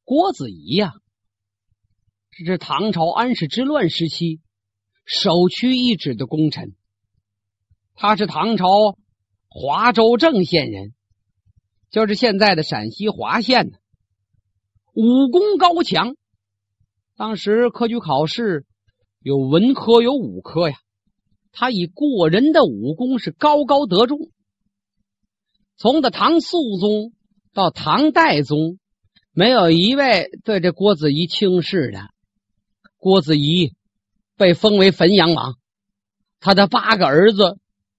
郭子仪呀，这是唐朝安史之乱时期首屈一指的功臣。他是唐朝华州郑县人，就是现在的陕西华县的，武功高强。当时科举考试有文科有武科呀，他以过人的武功是高高得中。从的唐肃宗到唐代宗，没有一位对这郭子仪轻视的。郭子仪被封为汾阳王，他的8个儿子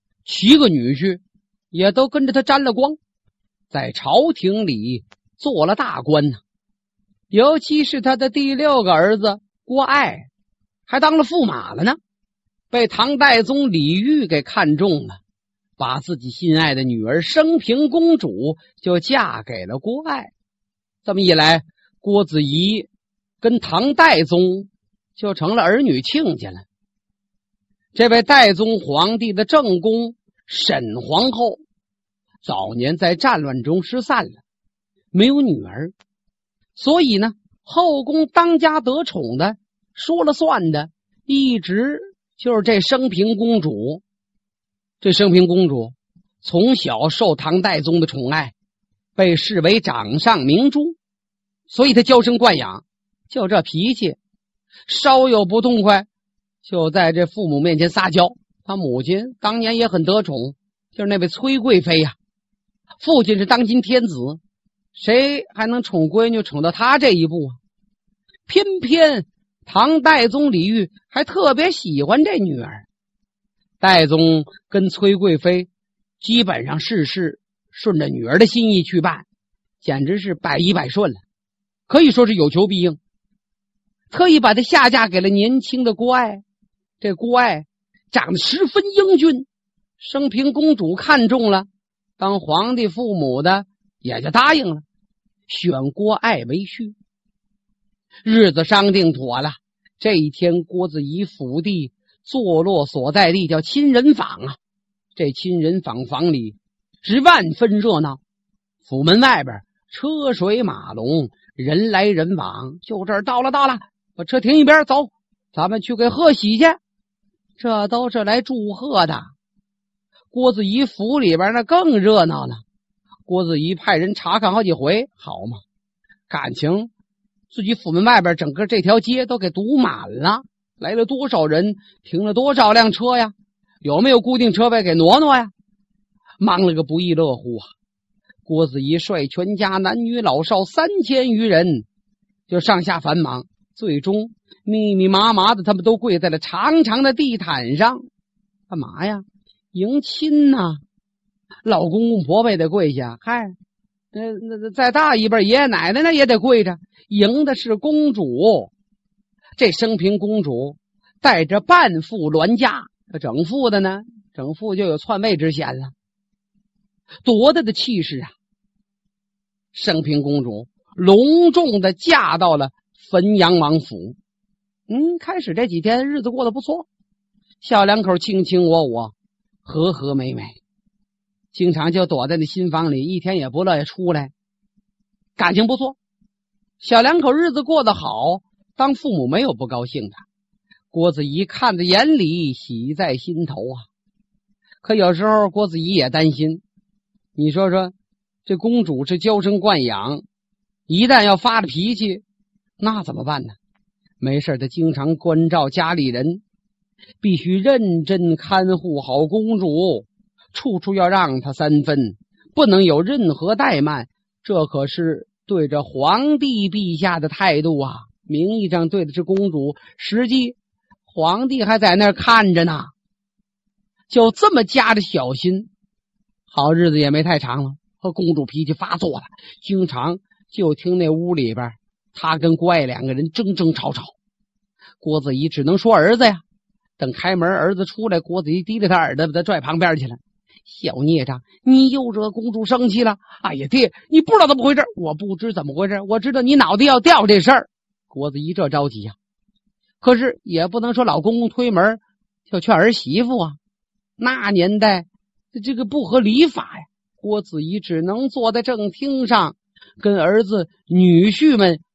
7个女婿也都跟着他沾了光，在朝廷里做了大官呢。尤其是他的第6个儿子郭爱，还当了驸马了呢，被唐代宗李煜给看中了，把自己心爱的女儿升平公主就嫁给了郭爱。这么一来，郭子仪跟唐代宗就成了儿女亲家了。这位代宗皇帝的正宫沈皇后早年在战乱中失散了，没有女儿，所以呢，后宫当家得宠的说了算的一直就是这升平公主。这升平公主从小受唐代宗的宠爱，被视为掌上明珠，所以她娇生惯养，就这脾气，稍有不痛快就在这父母面前撒娇。他母亲当年也很得宠，就是那位崔贵妃呀，父亲是当今天子，谁还能宠闺女宠到他这一步啊？偏偏唐代宗李煜还特别喜欢这女儿。代宗跟崔贵妃基本上事事顺着女儿的心意去办，简直是百依百顺了，可以说是有求必应。特意把她下嫁给了年轻的郭爱。这郭爱长得十分英俊，升平公主看中了，当皇帝父母的也就答应了，选郭爱为婿。日子商定妥了，这一天郭子仪府邸坐落所在地叫亲人坊啊。这亲人坊房里是万分热闹，府门外边车水马龙，人来人往。就这儿到了，把车停一边，走，咱们去给贺喜去。这都是来祝贺的。郭子仪府里边那更热闹了，郭子仪派人查看好几回，好嘛，感情自己府门外边整个这条街都给堵满了，来了多少人，停了多少辆车呀，有没有固定车位给挪挪呀，忙了个不亦乐乎啊。郭子仪率全家男女老少3000余人就上下繁忙，最终密密麻麻的他们都跪在了长长的地毯上。干嘛呀？迎亲呐。老公公婆婆也得跪下，嗨，那再大一辈爷爷奶奶那也得跪着，迎的是公主。这升平公主带着半副銮驾，整副的呢，整副就有篡位之嫌了，多大的气势啊。升平公主隆重的嫁到了汾阳王府。开始这几天日子过得不错，小两口卿卿我我，和和美美，经常就躲在那新房里，一天也不乐意出来，感情不错。小两口日子过得好，当父母没有不高兴的。郭子仪看在眼里，喜在心头啊。可有时候郭子仪也担心，你说说这公主是娇生惯养，一旦要发了脾气，那怎么办呢？没事他经常关照家里人，必须认真看护好公主，处处要让她3分，不能有任何怠慢。这可是对着皇帝陛下的态度啊。名义上对的是公主，实际皇帝还在那儿看着呢。就这么夹着小心，好日子也没太长了，和公主脾气发作了，经常就听那屋里边他跟郭爱2个人争争吵吵。郭子仪只能说儿子呀。等开门，儿子出来，郭子仪提着他耳朵把他拽旁边去了。小孽障，你又惹公主生气了。哎呀爹，你不知道怎么回事。我不知怎么回事，我知道你脑袋要掉这事儿。郭子仪这着急呀，可是也不能说老公公推门就劝儿媳妇啊，那年代这个不合礼法呀。郭子仪只能坐在正厅上，跟儿子女婿们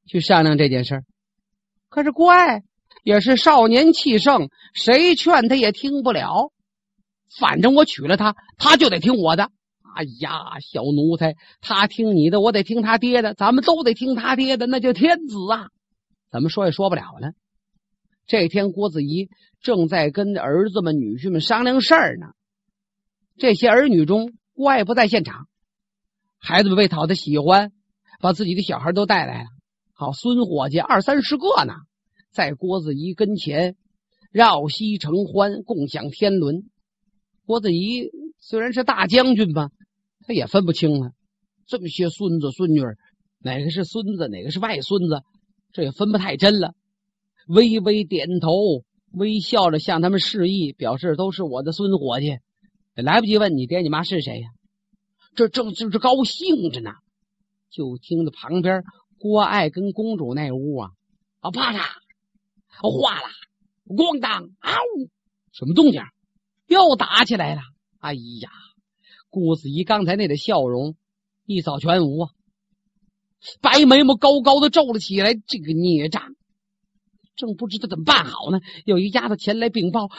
去商量这件事儿。可是郭爱也是少年气盛，谁劝他也听不了。反正我娶了他，他就得听我的。哎呀，小奴才，他听你的，我得听他爹的，咱们都得听他爹的，那就天子啊！怎么说也说不了了。这天，郭子仪正在跟儿子们、女婿们商量事儿呢。这些儿女中，郭爱不在现场，孩子们为讨他喜欢，把自己的小孩都带来了。好，孙伙计20-30个呢，在郭子仪跟前绕膝承欢，共享天伦。郭子仪虽然是大将军吧，他也分不清了，这么些孙子孙女，哪个是孙子，哪个是外孙子，这也分不太真了。微微点头，微笑着向他们示意，表示都是我的孙伙计。也来不及问你爹你妈是谁呀，这正是高兴着呢。就听着旁边郭爱跟公主那屋啊，啪嚓，哗啦，咣当，嗷，什么动静？又打起来了。哎呀，郭子仪刚才那个笑容一扫全无啊，白眉毛高高的皱了起来。这个孽障，正不知道怎么办好呢，有一丫头前来禀报，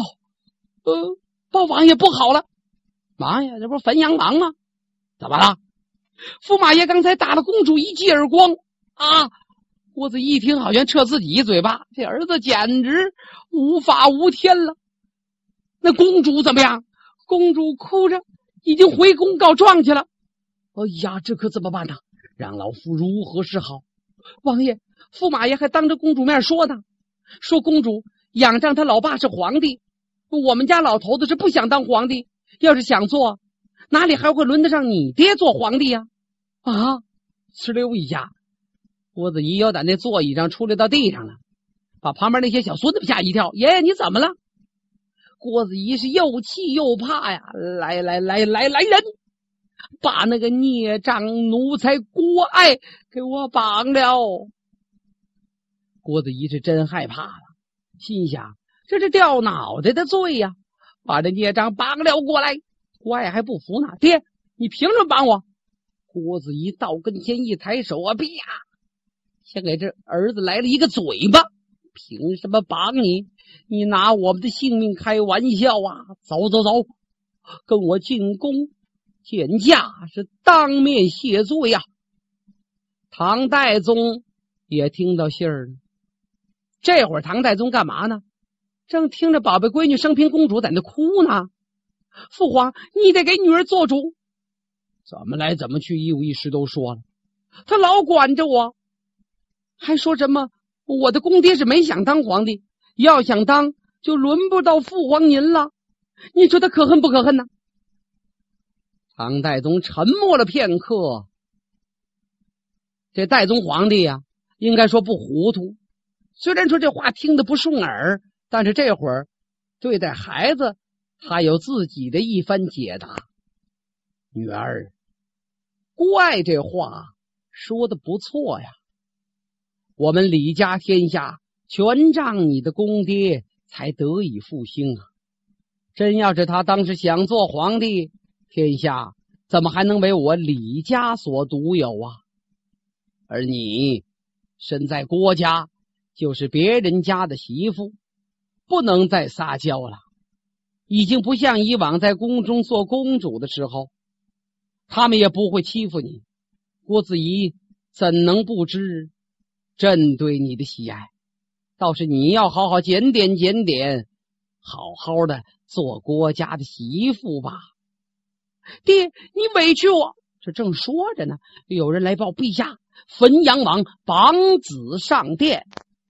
报王爷不好了。王爷，这不是汾阳王吗？怎么了？驸马爷刚才打了公主一记耳光啊！郭子仪一听，好像撤自己一嘴巴，这儿子简直无法无天了。那公主怎么样？公主哭着已经回宫告状去了。哎呀，这可怎么办呢？让老夫如何是好？王爷，驸马爷还当着公主面说呢，说公主仰仗他老爸是皇帝，我们家老头子是不想当皇帝，要是想做，哪里还会轮得上你爹做皇帝呀？啊！哧溜一下，郭子仪腰在那座椅上出来到地上了，把旁边那些小孙子吓一跳。爷爷，你怎么了？郭子仪是又气又怕呀！来人，把那个孽障奴才郭爱给我绑了。郭子仪是真害怕了，心想这是掉脑袋的罪呀，把这孽障绑了过来。郭爱还不服呢，爹，你凭什么绑我？郭子仪到跟前一抬手啊，啪，先给这儿子来了一个嘴巴。凭什么绑你？你拿我们的性命开玩笑啊！走，跟我进宫见驾，是当面谢罪呀。唐代宗也听到信儿了。这会儿唐代宗干嘛呢？正听着宝贝闺女升平公主在那哭呢。父皇，你得给女儿做主。怎么来怎么去，一五一十都说了。他老管着我，还说什么我的公爹是没想当皇帝，要想当就轮不到父皇您了。你说他可恨不可恨呢？唐代宗沉默了片刻。这代宗皇帝呀，应该说不糊涂。虽然说这话听得不顺耳，但是这会儿对待孩子，他有自己的一番解答。女儿，郭爱这话说的不错呀。我们李家天下全仗你的公爹才得以复兴啊！真要是他当时想做皇帝，天下怎么还能为我李家所独有啊？而你身在郭家，就是别人家的媳妇，不能再撒娇了。已经不像以往在宫中做公主的时候，他们也不会欺负你。郭子仪怎能不知朕对你的喜爱？倒是你要好好检点，好好的做郭家的媳妇吧。爹，你委屈我。这正说着呢，有人来报，陛下，汾阳王绑子上殿。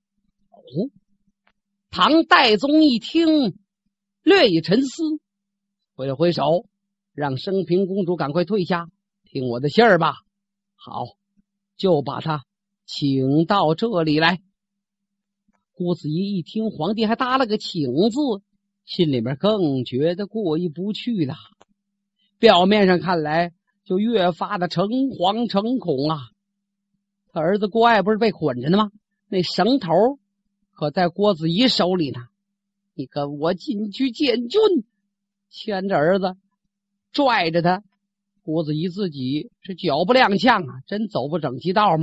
唐代宗一听，略一沉思，挥了挥手，让升平公主赶快退下，听我的信儿吧。好，就把他请到这里来。郭子仪一听皇帝还搭了个请字，心里面更觉得过意不去了。表面上看来就越发的诚惶诚恐啊。他儿子郭爱不是被捆着呢吗？那绳头可在郭子仪手里呢。你跟我进去见君，牵着儿子拽着他。郭子仪自己是脚不踉跄啊，真走不整齐道吗？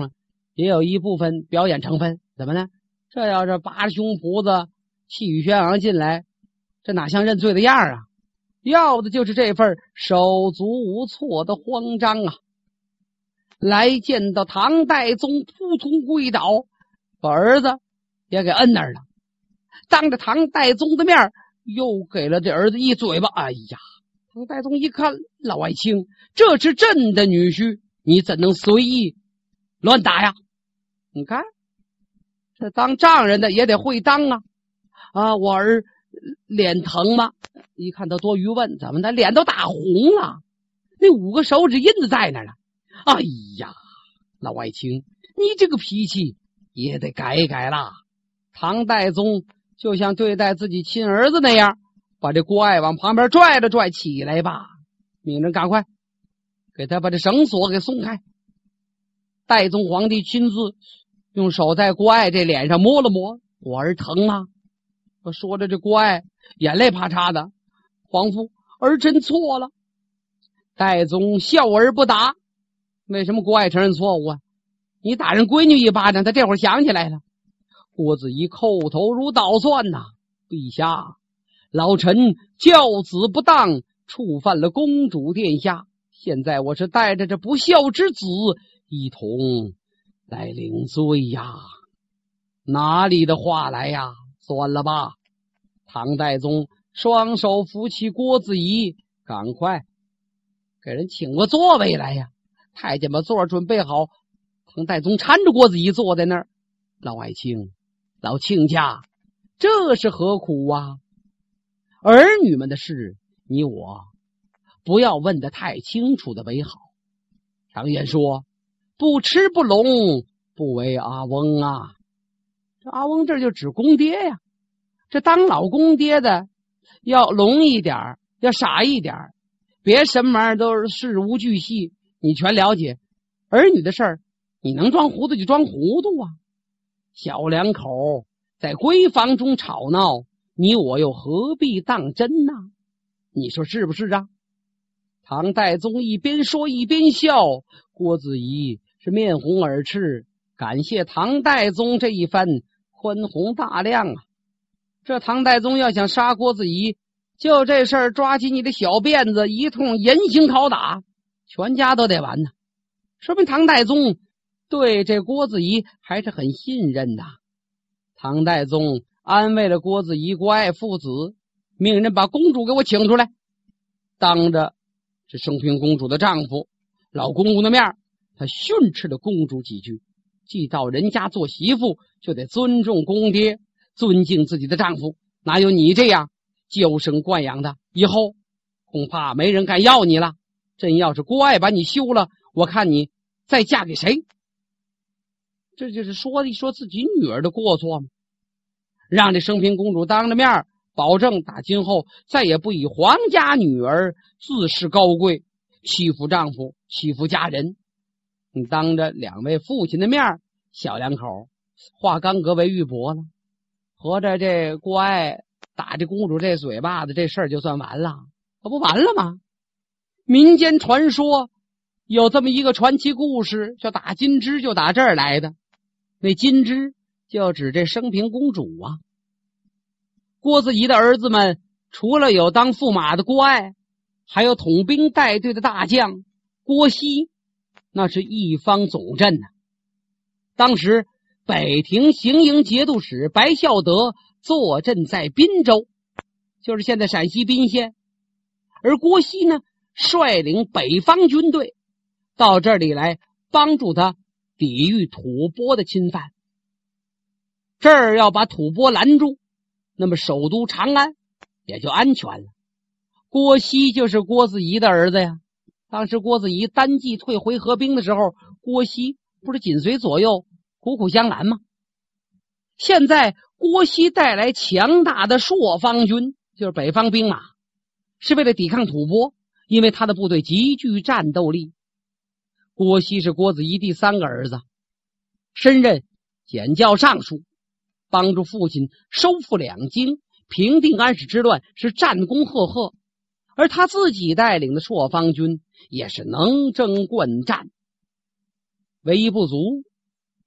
也有一部分表演成分。怎么呢？这要是扒着胸脯子气宇轩昂进来，这哪像认罪的样啊？要的就是这份手足无措的慌张啊！来见到唐代宗，扑通跪倒，把儿子也给摁那儿了，当着唐代宗的面又给了这儿子一嘴巴。哎呀，唐代宗一看，老爱卿，这是朕的女婿，你怎能随意乱打呀？你看这当丈人的也得会当啊！我儿脸疼吗？一看他多余问，怎么的？脸都打红了，那5个手指印子在那儿了。哎呀，老爱卿，你这个脾气也得改一改啦！唐代宗就像对待自己亲儿子那样，把这郭爱往旁边拽了拽，起来吧，命人赶快给他把这绳索给松开。代宗皇帝亲自用手在郭爱这脸上摸了摸，我儿疼吗？说着这郭爱眼泪啪嚓的，皇父，儿真错了。代宗笑而不答。为什么郭爱承认错误啊？你打人闺女一巴掌，他这会儿想起来了。郭子仪叩头如捣蒜呐！陛下，老臣教子不当，触犯了公主殿下，现在我是带着这不孝之子一同来领罪呀！哪里的话来呀？算了吧。唐代宗双手扶起郭子仪，赶快给人请过座位来呀！太监把座准备好，唐代宗搀着郭子仪坐在那儿。老爱卿，老亲家，这是何苦啊？儿女们的事，你我不要问得太清楚的为好。常言说，不吃不聋，不为阿翁啊。这阿翁这就指公爹呀。这当老公爹的要聋一点，要傻一点，别什么玩意儿都是事无巨细，你全了解。儿女的事儿，你能装糊涂就装糊涂啊。小两口在闺房中吵闹，你我又何必当真呢？你说是不是啊？唐代宗一边说一边笑，郭子仪是面红耳赤，感谢唐代宗这一番宽宏大量啊！这唐代宗要想杀郭子仪，就这事儿抓起你的小辫子一通严刑拷打，全家都得完呢。说明唐代宗对这郭子仪还是很信任的。唐代宗安慰了郭子仪、郭爱父子，命人把公主给我请出来，当着这升平公主的丈夫老公公的面，他训斥了公主几句。既到人家做媳妇，就得尊重公爹，尊敬自己的丈夫，哪有你这样娇生惯养的？以后恐怕没人敢要你了。朕要是郭爱把你休了，我看你再嫁给谁？这就是说一说自己女儿的过错吗？让这升平公主当着面保证打今后再也不以皇家女儿自视高贵，欺负丈夫，欺负家人。你当着两位父亲的面，小两口化干戈为玉帛了，合着这郭爱打这公主这嘴巴子，这事儿就算完了，可不完了吗？民间传说有这么一个传奇故事，叫打金枝，就打这儿来的。那金枝就指这升平公主啊。郭子仪的儿子们除了有当驸马的郭爱，还有统兵带队的大将郭熙，那是一方总镇呢。当时北庭行营节度使白孝德坐镇在滨州，就是现在陕西彬县，而郭熙呢率领北方军队到这里来帮助他抵御吐蕃的侵犯。这儿要把吐蕃拦住，那么首都长安也就安全了。郭熙就是郭子仪的儿子呀。当时郭子仪单骑退回合兵的时候，郭熙不是紧随左右苦苦相拦吗？现在郭熙带来强大的朔方军，就是北方兵马，是为了抵抗吐蕃，因为他的部队极具战斗力。郭熙是郭子仪第3个儿子，升任检校尚书，帮助父亲收复两京，平定安史之乱，是战功赫赫。而他自己带领的朔方军也是能征惯战。唯一不足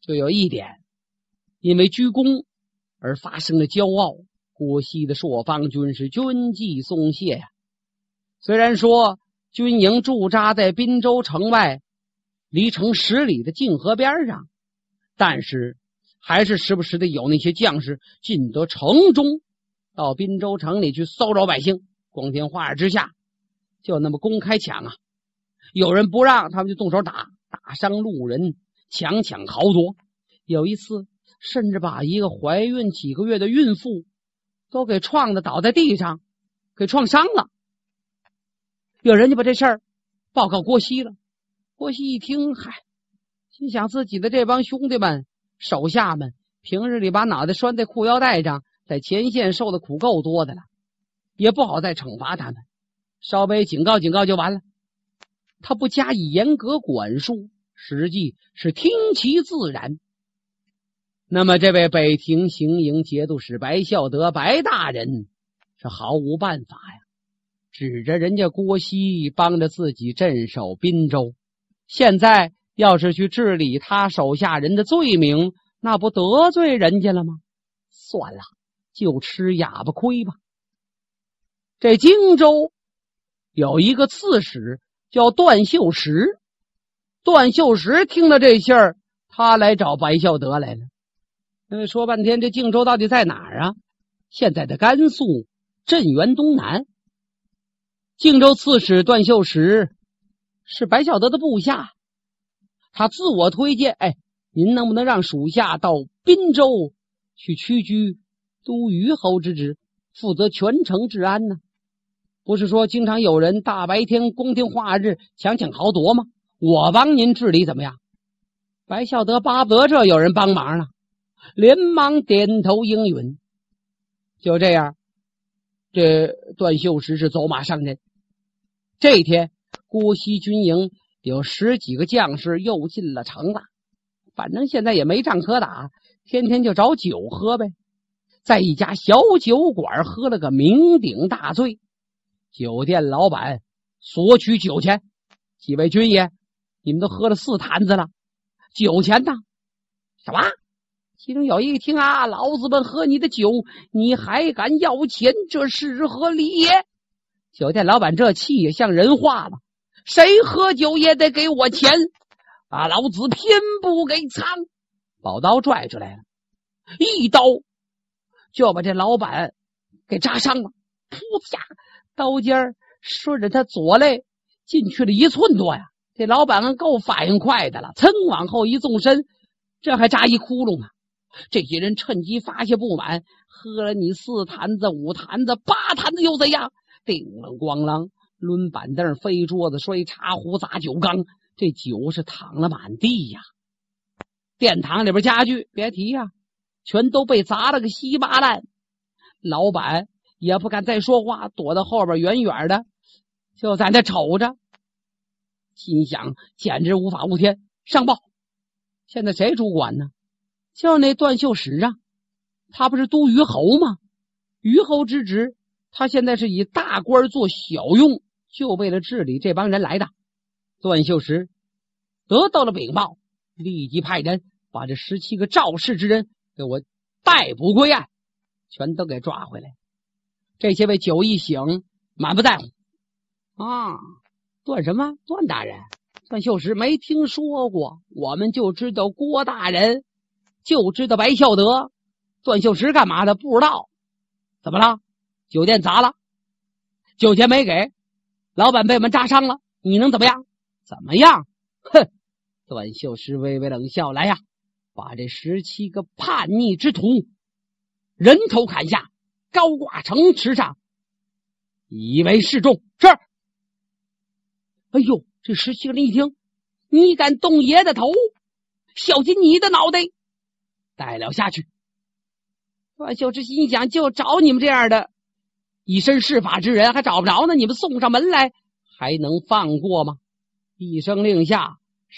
就有一点，因为居功而发生了骄傲。郭熙的朔方军是军纪松懈呀。虽然说军营驻扎在滨州城外离城10里的泾河边上，但是还是时不时的有那些将士进得城中，到滨州城里去骚扰百姓。光天化日之下就那么公开抢啊，有人不让他们就动手打，打伤路人，强抢豪夺。有一次甚至把一个怀孕几个月的孕妇都给撞得倒在地上，给撞伤了。有人就把这事儿报告郭熙了。郭熙一听，心想自己的这帮兄弟们手下们平日里把脑袋拴在裤腰带上，在前线受的苦够多的了，也不好再惩罚他们，稍微警告警告就完了。他不加以严格管束，实际是听其自然。那么这位北庭行营节度使白孝德白大人是毫无办法呀，指着人家郭熙帮着自己镇守滨州，现在要是去治理他手下人的罪名，那不得罪人家了吗？算了，就吃哑巴亏吧。这荆州有一个刺史叫段秀实，段秀实听了这信儿，他来找白孝德来了。说半天这荆州到底在哪儿啊？现在的甘肃镇原东南。荆州刺史段秀实是白孝德的部下，他自我推荐，您能不能让属下到滨州去屈居都虞侯之职，负责全城治安呢？不是说经常有人大白天光天化日强抢豪夺吗？我帮您治理怎么样？白孝德巴不得这有人帮忙了，连忙点头应允。就这样，这段秀实是走马上任。这一天，郭熙军营有10几个将士又进了城了，反正现在也没仗可打，天天就找酒喝呗。在一家小酒馆喝了个酩酊大醉，酒店老板索取酒钱，几位军爷，你们都喝了4坛子了，酒钱呢？什么？其中有一个听啊，老子们喝你的酒，你还敢要钱，这是何理也？酒店老板这气也像人话了，谁喝酒也得给我钱啊！老子偏不给藏，宝刀拽出来了，一刀就把这老板给扎伤了。噗下，刀尖顺着他左肋进去了1寸多呀！这老板够反应快的了，噌往后一纵身，这还扎一窟窿啊！这些人趁机发泄不满，喝了你4坛子、5坛子、8坛子又怎样？叮啷咣啷，抡板凳、飞桌子、摔茶壶、砸酒缸，这酒是淌了满地呀！殿堂里边家具别提呀，全都被砸了个稀巴烂。老板也不敢再说话，躲到后边远远的，就在那瞅着，心想简直无法无天。上报，现在谁主管呢？就是那段秀实啊，他不是都虞侯吗？虞侯之职，他现在是以大官做小用，就为了治理这帮人来的。段秀实得到了禀报，立即派人把这17个肇事之人给我逮捕归案，全都给抓回来。这些位酒一醒，满不在乎啊！段什么？段大人？段秀实没听说过，我们就知道郭大人，就知道白孝德。段秀实干嘛的？不知道。怎么了？酒店砸了，酒钱没给，老板被我们扎伤了，你能怎么样？怎么样？哼！段秀实微微冷笑，来呀，把这17个叛逆之徒人头砍下，高挂城池上，以为示众。是。哎呦，这17个人一听，你敢动爷的头，小心你的脑袋！带了下去。段秀实心想，就找你们这样的以身试法之人还找不着呢，你们送上门来还能放过吗？一声令下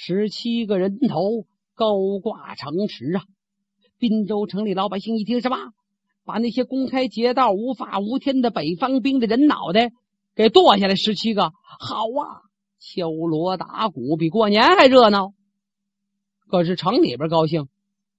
，17个人头高挂城池啊！滨州城里老百姓一听，什么？把那些公开劫道无法无天的北方兵的人脑袋给剁下来17个，好啊！敲锣打鼓比过年还热闹。可是城里边高兴，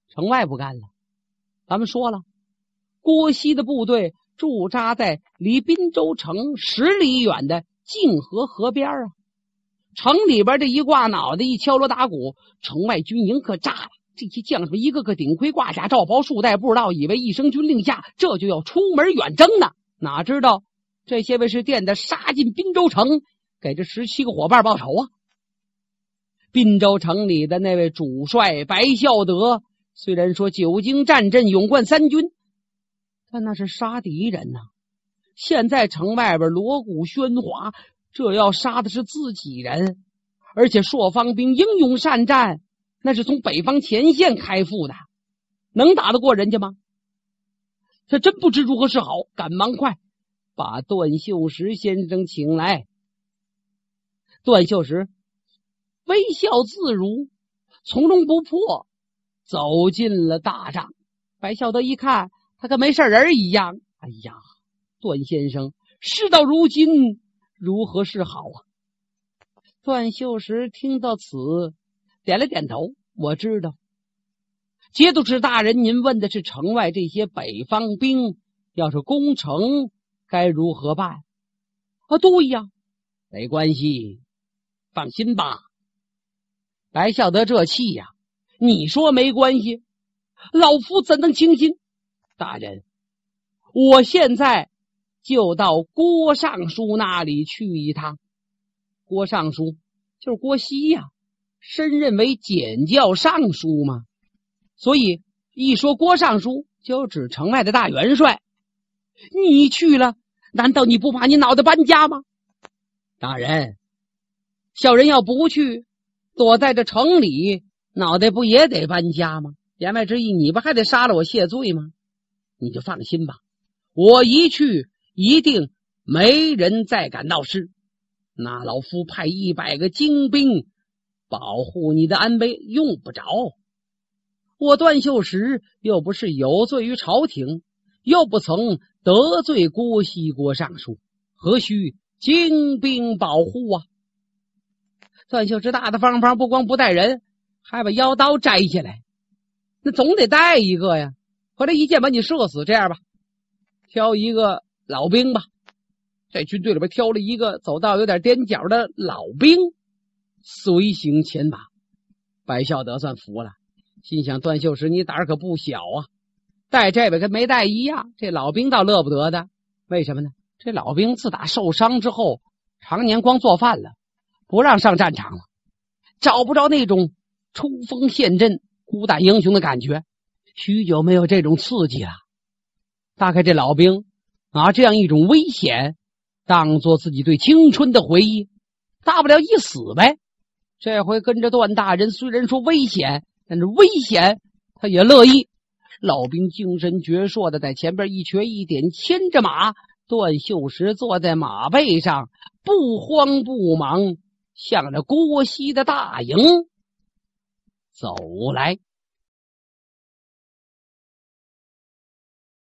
城外不干了。咱们说了，郭熙的部队驻扎在离滨州城10里远的泾河河边啊。城里边这一挂脑袋，一敲锣打鼓，城外军营可炸了。这些将士一个个顶盔挂甲，罩袍束带，不知道以为一声军令下，这就要出门远征呢。哪知道这些位是惦着杀进滨州城，给这17个伙伴报仇啊。滨州城里的那位主帅白孝德，虽然说久经战阵，勇冠3军，但那是杀敌人呐。现在城外边锣鼓喧哗，这要杀的是自己人，而且朔方兵英勇善战，那是从北方前线开赴的，能打得过人家吗？他真不知如何是好，赶忙快把段秀实先生请来。段秀实微笑自如，从容不迫走进了大帐。白孝德一看他跟没事人一样，哎呀，段先生事到如今如何是好啊？段秀实听到此点了点头，我知道。节度使大人，您问的是城外这些北方兵要是攻城该如何办啊？对呀，没关系，放心吧。白孝德这气呀，你说没关系，老夫怎能轻心？大人，我现在就到郭尚书那里去一趟。郭尚书就是郭熙呀，升任为检校尚书嘛，所以一说郭尚书就指城外的大元帅。你去了，难道你不怕你脑袋搬家吗？大人，小人要不去，躲在这城里，脑袋不也得搬家吗？言外之意，你不还得杀了我谢罪吗？你就放心吧，我一去一定没人再敢闹事。那老夫派100个精兵保护你的安危，用不着。我段秀实又不是有罪于朝廷，又不曾得罪郭熙郭尚书，何须精兵保护啊？段秀实大大方方，不光不带人，还把腰刀摘下来，那总得带一个呀。回来一箭把你射死。这样吧，挑一个老兵吧，在军队里边挑了一个走道有点踮脚的老兵随行前马。白孝德算服了，心想段秀实你胆儿可不小啊，带这位跟没带一样。这老兵倒乐不得的，为什么呢？这老兵自打受伤之后，常年光做饭了，不让上战场了，找不着那种冲锋陷阵孤胆英雄的感觉，许久没有这种刺激了。大概这老兵拿这样一种危险当做自己对青春的回忆，大不了一死呗。这回跟着段大人，虽然说危险，但是危险他也乐意。老兵精神矍铄的在前边一瘸一点牵着马，段秀实坐在马背上，不慌不忙向着郭熙的大营走来。